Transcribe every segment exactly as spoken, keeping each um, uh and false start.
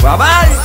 Trabalho!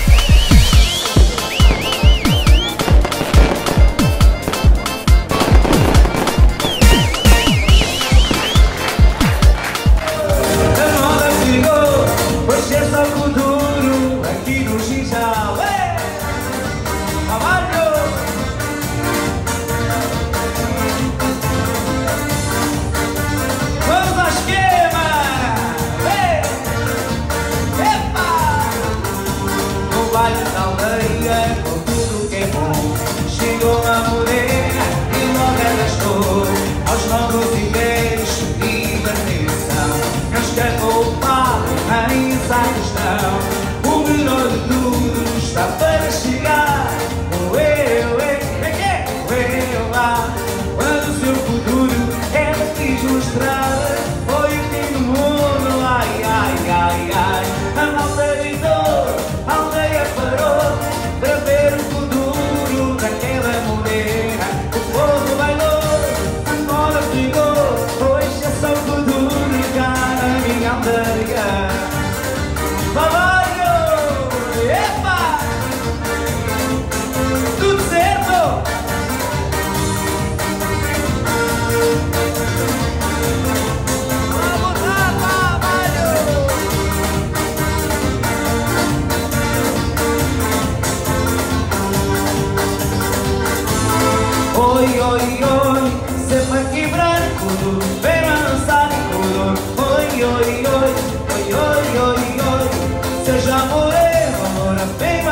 Baile da aldeia, com tudo que é bom. Chegou a morena e logo ela estou. Aos novos e velhos, divertição. Não escapou o pau, nem sai questão. O melhor de tudo está para chegar. O eu, eu, é que é? O eu lá. Quando o seu futuro ela quis mostrar, foi o fim do mundo, ai, ai, ai, ai. A malta gritou, a aldeia parou para ver o futuro daquela morena. O povo bailou, a moda ficou, hoje é só o futuro cá na minha aldeia. Babalho, epa, tudo certo? Vamos lá, babalho! Oi, oi, oi, sempre aqui branco, vem lançar em cor. Oi, oi, oi, oi, oi, oi, oi, seja moreno, amor, vem.